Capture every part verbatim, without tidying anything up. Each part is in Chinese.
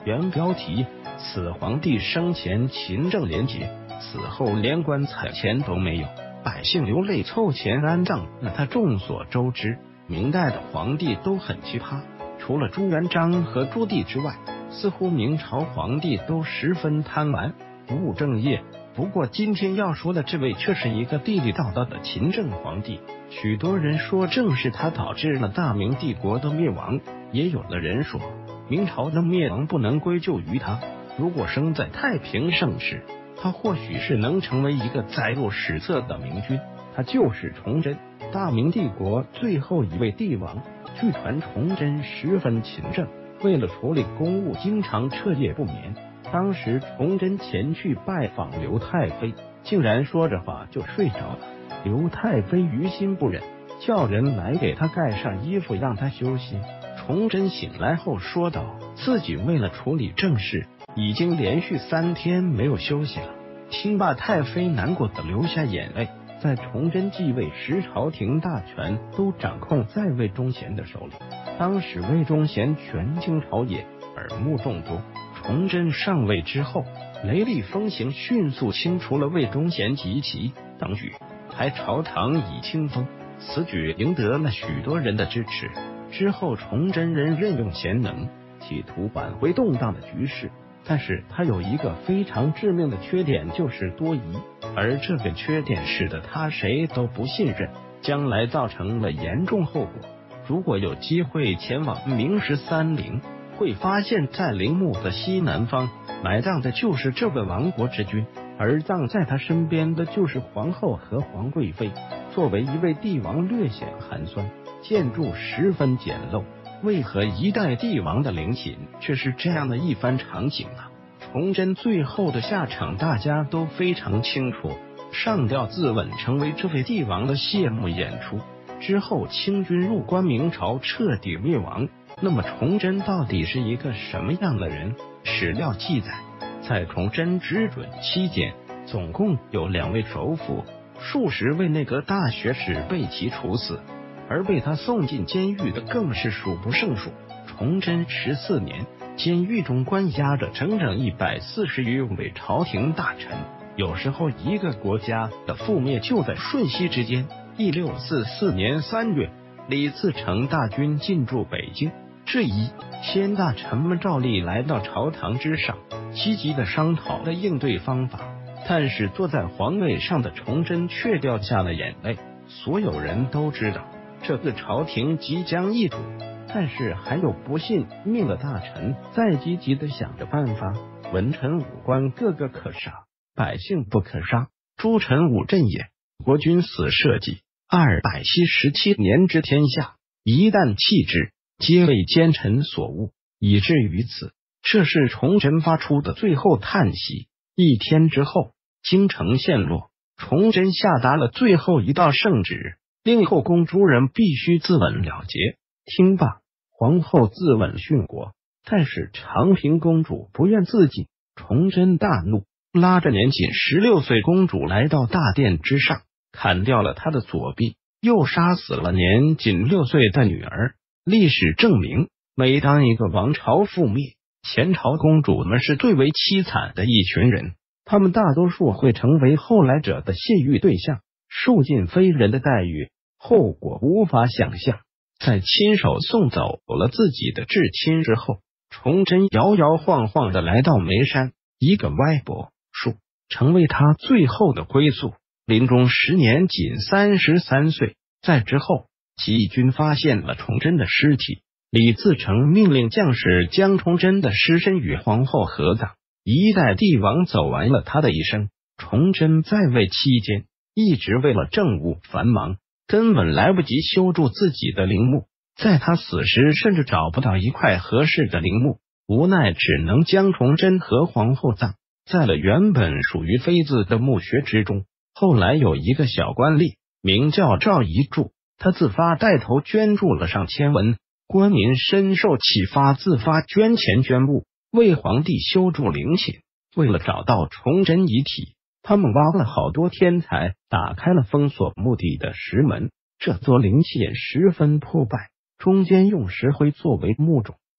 原标题：此皇帝生前勤政廉洁，死后连棺材钱都没有，百姓流泪凑钱安葬。那他众所周知，明代的皇帝都很奇葩，除了朱元璋和朱棣之外，似乎明朝皇帝都十分贪玩，不务正业。不过今天要说的这位却是一个地地道道的勤政皇帝，许多人说正是他导致了大明帝国的灭亡，也有的人说明朝的灭亡不能归咎于他，如果生在太平盛世，他或许是能成为一个载入史册的明君。他就是崇祯，大明帝国最后一位帝王。据传崇祯十分勤政，为了处理公务经常彻夜不眠。当时崇祯前去拜访刘太妃，竟然说着话就睡着了。刘太妃于心不忍，叫人来给他盖上衣服让他休息。崇祯醒来后说道，自己为了处理政事，已经连续三天没有休息了。听罢，太妃难过的流下眼泪。在崇祯继位时，朝廷大权都掌控在魏忠贤的手里，当时魏忠贤权倾朝野，耳目众多。崇祯上位之后，雷厉风行，迅速清除了魏忠贤及其党羽，还朝堂以清风，此举赢得了许多人的支持。之后崇祯人任用贤能，企图挽回动荡的局势，但是他有一个非常致命的缺点，就是多疑，而这个缺点使得他谁都不信任，将来造成了严重后果。如果有机会前往明十三陵，会发现在陵墓的西南方埋葬的就是这位亡国之君，而葬在他身边的就是皇后和皇贵妃。作为一位帝王，略显寒酸，建筑十分简陋。为何一代帝王的陵寝却是这样的一番场景呢？崇祯最后的下场大家都非常清楚，上吊自刎成为这位帝王的谢幕演出。之后清军入关，明朝彻底灭亡。那么崇祯到底是一个什么样的人？史料记载，在崇祯执准期间，总共有两位首辅，数十位内阁大学士被其处死，而被他送进监狱的更是数不胜数。崇祯十四年，监狱中关押着整整一百四十余位朝廷大臣。有时候一个国家的覆灭就在瞬息之间。一六四四年三月，李自成大军进驻北京，这一先大臣们照例来到朝堂之上，积极的商讨了应对方法。但是坐在皇位上的崇祯却掉下了眼泪。所有人都知道这个朝廷即将易主，但是还有不信命的大臣在积极的想着办法。文臣武官个个可杀，百姓不可杀。诸臣武镇也，国君死社稷，二百七十七年之天下，一旦弃之，皆为奸臣所误，以至于此。这是崇祯发出的最后叹息。一天之后，京城陷落，崇祯下达了最后一道圣旨，令后宫诸人必须自刎了结。听罢，皇后自刎殉国，但是长平公主不愿自尽。崇祯大怒，拉着年仅十六岁公主来到大殿之上，砍掉了她的左臂，又杀死了年仅六岁的女儿。历史证明，每当一个王朝覆灭，前朝公主们是最为凄惨的一群人，他们大多数会成为后来者的亵渎对象，受尽非人的待遇，后果无法想象。在亲手送走了自己的至亲之后，崇祯摇摇晃晃的来到眉山，一个歪脖树成为他最后的归宿。临终时年仅三十三岁。在之后，起义军发现了崇祯的尸体，李自成命令将士将崇祯的尸身与皇后合葬。一代帝王走完了他的一生。崇祯在位期间，一直为了政务繁忙，根本来不及修筑自己的陵墓。在他死时，甚至找不到一块合适的陵墓，无奈只能将崇祯和皇后葬在了原本属于妃子的墓穴之中。后来有一个小官吏，名叫赵宜柱，他自发带头捐助了上千文，官民深受启发，自发捐钱捐物，为皇帝修筑陵寝。为了找到崇祯遗体，他们挖了好多天才，打开了封锁墓地的石门。这座陵寝十分破败，中间用石灰作为墓冢，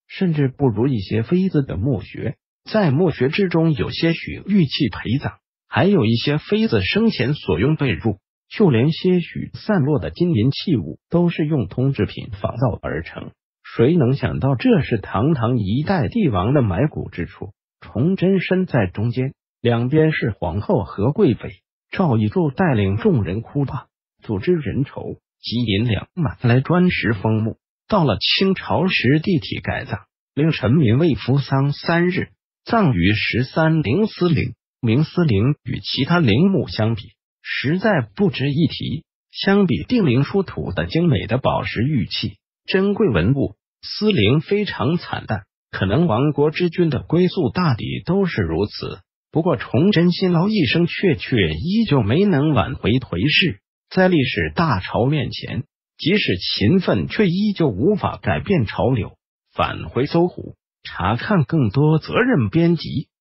甚至不如一些妃子的墓穴。在墓穴之中，有些许玉器陪葬，还有一些妃子生前所用被褥，就连些许散落的金银器物都是用铜制品仿造而成。谁能想到这是堂堂一代帝王的埋骨之处？崇祯身在中间，两边是皇后和贵妃。赵以柱带领众人哭罢，组织人筹集银两马来砖石封墓。到了清朝时，地体改葬，令臣民为服丧三日，葬于十三陵司陵。明司陵与其他陵墓相比，实在不值一提。相比定陵出土的精美的宝石玉器、珍贵文物，司陵非常惨淡。可能亡国之君的归宿大抵都是如此。不过崇祯辛劳一生，却却依旧没能挽回颓势。在历史大潮面前，即使勤奋，却依旧无法改变潮流。返回搜狐，查看更多责任编辑。